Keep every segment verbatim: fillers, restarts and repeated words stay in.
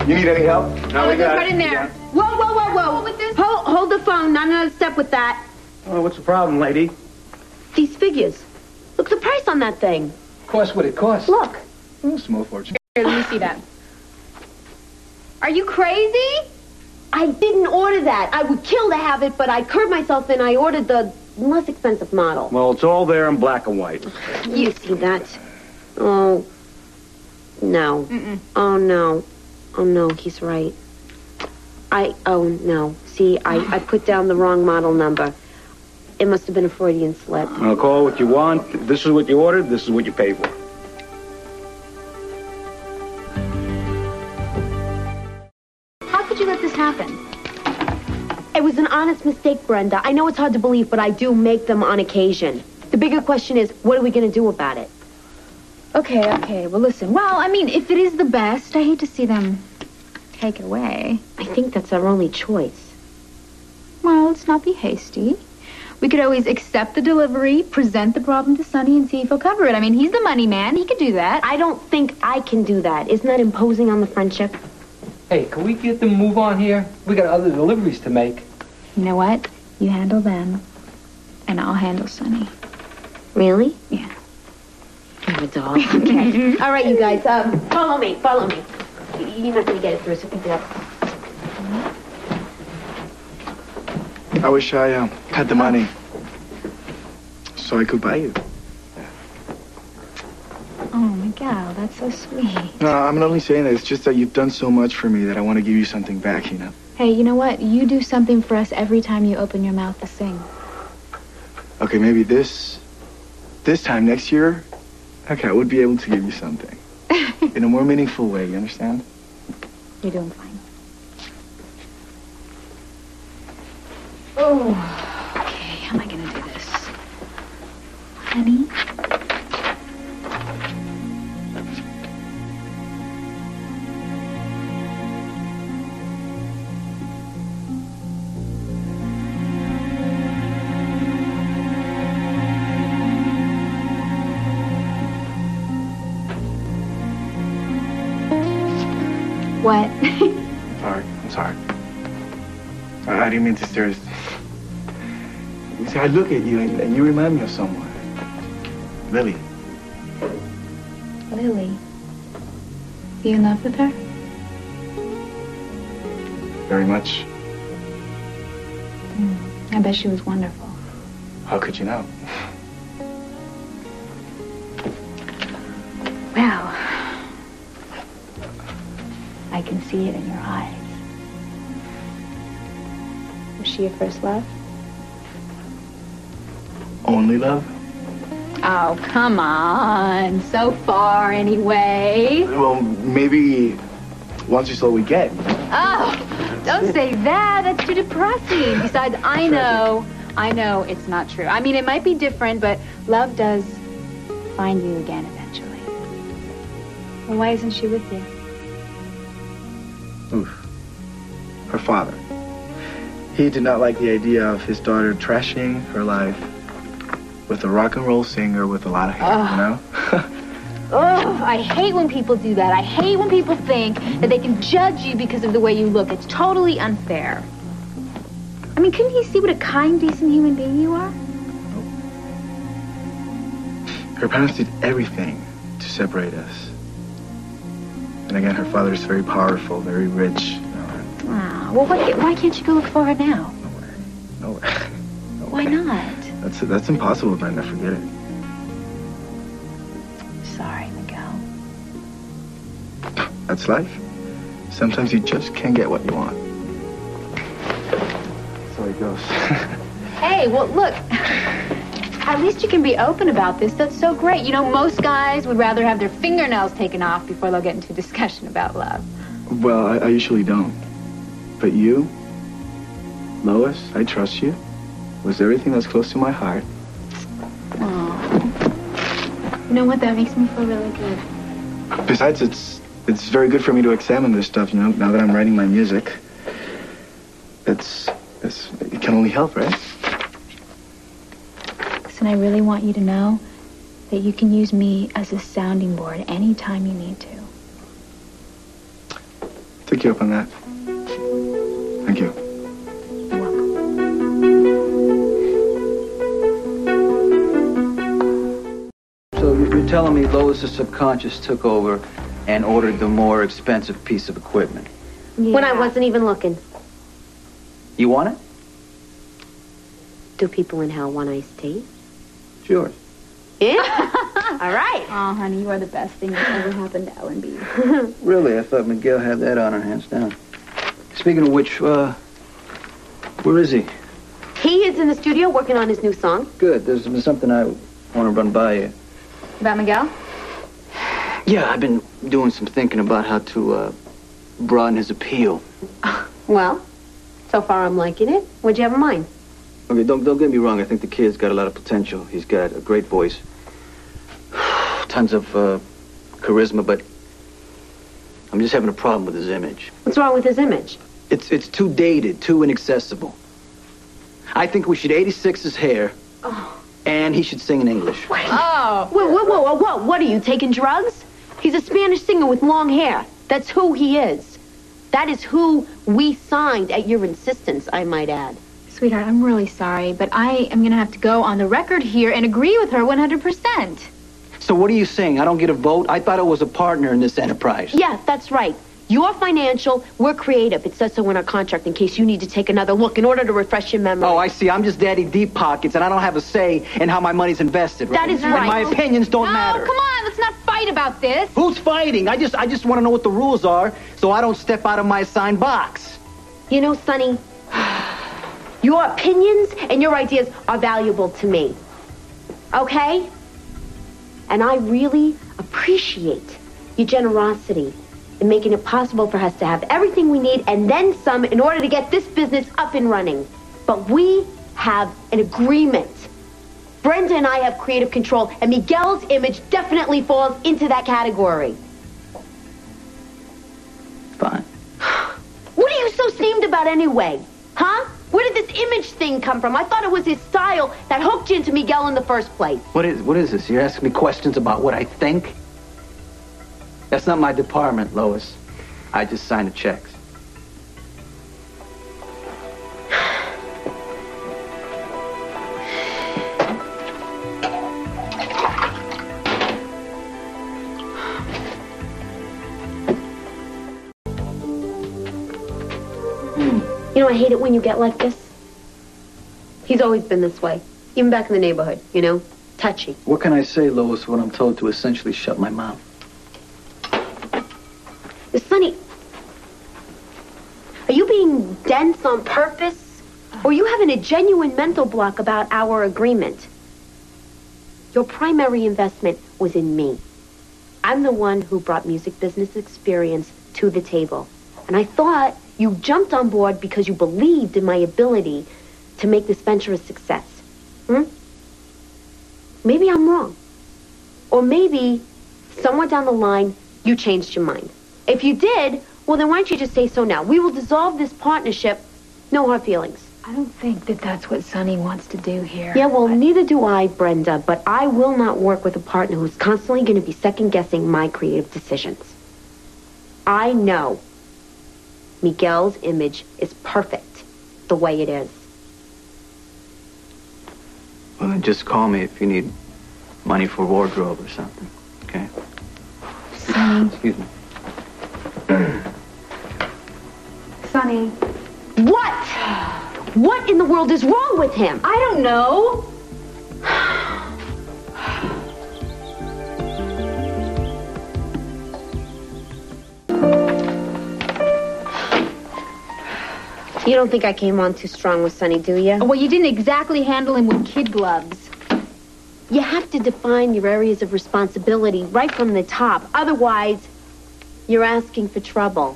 You need any help? No, we got it. Right in there. Whoa, whoa, whoa, whoa. With this? Hold, hold the phone. Not another step with that. Oh, what's the problem, lady? These figures. Look at the price on that thing. Cost what it costs. Look. Oh, small fortune. Here, let me see that. Are you crazy? I didn't order that. I would kill to have it, but I curbed myself and I ordered the less expensive model. Well, it's all there in black and white. You see that? Oh, no. Mm-mm. Oh, no. Oh, no, he's right. I, oh, no. See, I, I put down the wrong model number. It must have been a Freudian slip. I'll call what you want. This is what you ordered. This is what you pay for. How could you let this happen? It was an honest mistake, Brenda. I know it's hard to believe, but I do make them on occasion. The bigger question is, what are we going to do about it? Okay, okay. Well, listen. Well, I mean, if it is the best, I hate to see them take it away. I think that's our only choice. Well, let's not be hasty. We could always accept the delivery, present the problem to Sonny, and see if he'll cover it. I mean, he's the money man. He could do that. I don't think I can do that. Isn't that imposing on the friendship? Hey, can we get the move on here? We got other deliveries to make. You know what? You handle them, and I'll handle Sonny. Really? Yeah. You're a doll. Okay. All right, you guys. Um, follow me. Follow me. You're not going to get it through, so pick it up. I wish I um, had the money so I could buy you. Oh, Miguel, that's so sweet. No, I'm not only saying that. It's just that you've done so much for me that I want to give you something back, you know? Hey, you know what? You do something for us every time you open your mouth to sing. Okay, maybe this, this time next year, okay, I would be able to give you something. In a more meaningful way, you understand? You're doing fine. Oh, okay. How am I going to do this? Honey? What? Sorry, I'm sorry. I, I didn't mean to stare. You see, I look at you and, and you remind me of someone. Lily. Lily? You in love with her? Very much. Mm, I bet she was wonderful. How could you know? Well, I can see it in your eyes. Was she your first love? Only love? Oh, come on. So far, anyway. Well, maybe once you saw what we get. Oh, don't say that. That's too depressing. Besides, I know, I know it's not true. I mean, it might be different, but love does find you again eventually. Well, why isn't she with you? Oof. Her father. He did not like the idea of his daughter trashing her life with a rock and roll singer with a lot of hair, oh. you know? Oh, I hate when people do that. I hate when people think that they can judge you because of the way you look. It's totally unfair. I mean, couldn't you see what a kind, decent human being you are? Her parents did everything to separate us. And again, her father is very powerful, very rich. You know? Wow. Well, what, why can't you go look for her now? No way. No way. No why way. not? That's that's impossible, Brenda. Forget it. Sorry, Miguel. That's life. Sometimes you just can't get what you want. So it goes. Hey, well, look. At least you can be open about this. That's so great. You know, most guys would rather have their fingernails taken off before they'll get into a discussion about love. Well, I, I usually don't. But you, Lois, I trust you, was everything that's close to my heart. Aww. You know what? That makes me feel really good. Besides, it's it's very good for me to examine this stuff, you know, now that I'm writing my music. It's, it's it can only help, right? And I really want you to know that you can use me as a sounding board anytime you need to. take you up on that. Thank you. So you're telling me Lois's subconscious took over and ordered the more expensive piece of equipment? Yeah. When I wasn't even looking. You want it? Do people in hell want iced tea? Sure. Yeah? All right. Oh, honey, you are the best thing that ever happened to Ellen B. Really? I thought Miguel had that on her hands down. Speaking of which, uh, where is he? He is in the studio working on his new song. Good. There's something I want to run by you. About Miguel? Yeah, I've been doing some thinking about how to, uh, broaden his appeal. Well, so far I'm liking it. What'd you have in mind? Okay, don't, don't get me wrong. I think the kid's got a lot of potential. He's got a great voice. Tons of, uh, charisma, but I'm just having a problem with his image. What's wrong with his image? It's, it's too dated, too inaccessible. I think we should eighty-six his hair, Oh. and he should sing in English. Oh. Whoa, whoa, whoa, whoa, whoa. What, are you taking drugs? He's a Spanish singer with long hair. That's who he is. That is who we signed at your insistence, I might add. Sweetheart, I'm really sorry, but I am going to have to go on the record here and agree with her one hundred percent. So what are you saying? I don't get a vote? I thought I was a partner in this enterprise. Yeah, that's right. You're financial, we're creative. It says so in our contract in case you need to take another look in order to refresh your memory. Oh, I see. I'm just daddy deep pockets, and I don't have a say in how my money's invested, right? That is And right. my opinions don't No, matter. come on, let's not fight about this. Who's fighting? I just I just want to know what the rules are so I don't step out of my assigned box. You know, Sonny, your opinions and your ideas are valuable to me. Okay? And I really appreciate your generosity in making it possible for us to have everything we need and then some in order to get this business up and running. But we have an agreement. Brenda and I have creative control, and Miguel's image definitely falls into that category. Fine. What are you so steamed about anyway? Huh? Where did this image thing come from? I thought it was his style that hooked you into Miguel in the first place. What is what is this? You're asking me questions about what I think? That's not my department, Lois. I just sign the checks. You know, I hate it when you get like this. He's always been this way. Even back in the neighborhood, you know? Touchy. What can I say, Lois, when I'm told to essentially shut my mouth? Sonny, are you being dense on purpose? Or are you having a genuine mental block about our agreement? Your primary investment was in me. I'm the one who brought music business experience to the table. And I thought you jumped on board because you believed in my ability to make this venture a success. Hmm? Maybe I'm wrong. Or maybe somewhere down the line, you changed your mind. If you did, well, then why don't you just say so now? We will dissolve this partnership. No hard feelings. I don't think that that's what Sonny wants to do here. Yeah, well, neither do I, Brenda, but I will not work with a partner who's constantly going to be second-guessing my creative decisions. I know Miguel's image is perfect the way it is. Well, then just call me if you need money for wardrobe or something, okay? Sonny. Excuse me. Sonny. What? What in the world is wrong with him? I don't know. You don't think I came on too strong with Sonny, do you? Well, you didn't exactly handle him with kid gloves. You have to define your areas of responsibility right from the top. Otherwise, you're asking for trouble.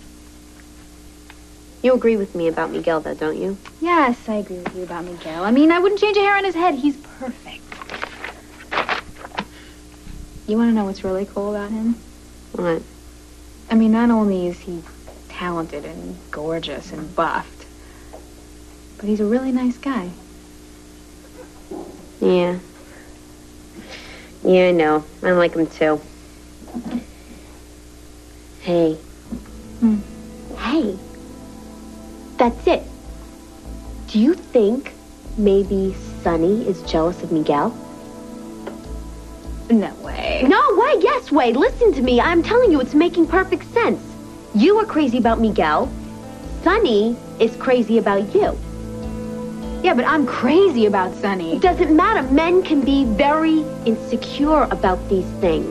You agree with me about Miguel, though, don't you? Yes, I agree with you about Miguel. I mean, I wouldn't change a hair on his head. He's perfect. You want to know what's really cool about him? What? I mean, not only is he talented and gorgeous and buffed, but he's a really nice guy. Yeah. Yeah, I know. I like him, too. Hey. Hmm. That's it. Do you think maybe Sonny is jealous of Miguel? No way. No way, yes way. Listen to me. I'm telling you, it's making perfect sense. You are crazy about Miguel. Sonny is crazy about you. Yeah, but I'm crazy about Sonny. It doesn't matter. Men can be very insecure about these things.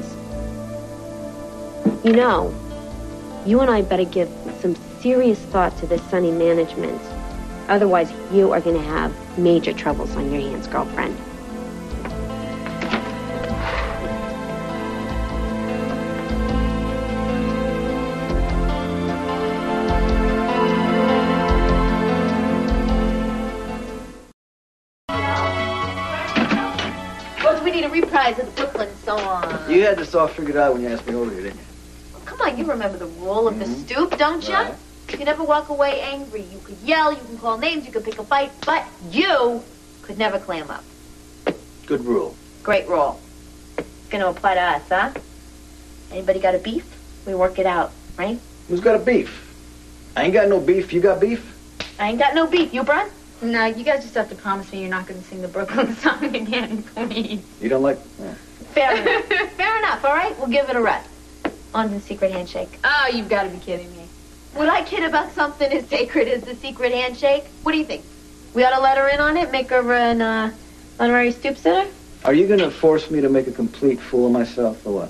You know, you and I better give some serious thought to this Sonny management. Otherwise, you are going to have major troubles on your hands, girlfriend. Well, we need a reprise of the Brooklyn song. You had this all figured out when you asked me over here, didn't you? Well, come on, you remember the rule of Mm-hmm. the stoop, don't you? Right. You never walk away angry. You could yell, you can call names, you could pick a fight, but you could never clam up. Good rule. Great rule. Gonna apply to us, huh? Anybody got a beef? We work it out, right? Who's got a beef? I ain't got no beef. You got beef? I ain't got no beef. You, Brun? No, you guys just have to promise me you're not going to sing the Brooklyn song again, please. You don't like... Yeah. Fair enough. Fair enough, all right? We'll give it a rest. On to the secret handshake. Oh, you've got to be kidding me. Would I kid about something as sacred as the secret handshake? What do you think? We ought to let her in on it? Make her an uh, honorary stoop sitter? Are you going to force me to make a complete fool of myself, or what?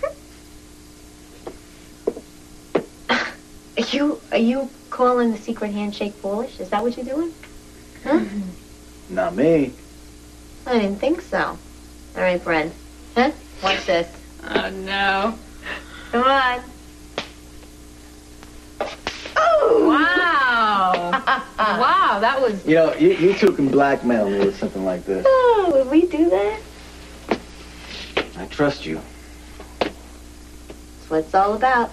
Are you, are you calling the secret handshake foolish? Is that what you're doing? Huh? Not me. I didn't think so. All right, Bren. Huh? Watch this. Oh, no. Come on. Wow. Wow, that was... You know, you, you two can blackmail me with something like this. Oh, would we do that? I trust you. That's what it's all about.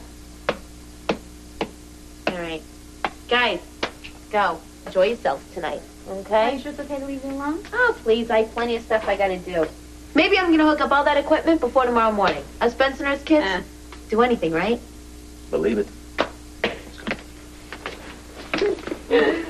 All right. Guys, go. Enjoy yourselves tonight, Are okay? you sure it's okay to leave me alone? Oh, please. I have plenty of stuff I gotta do. Maybe I'm gonna hook up all that equipment before tomorrow morning. Us Bensoners kids, Eh. do anything, right? Believe it.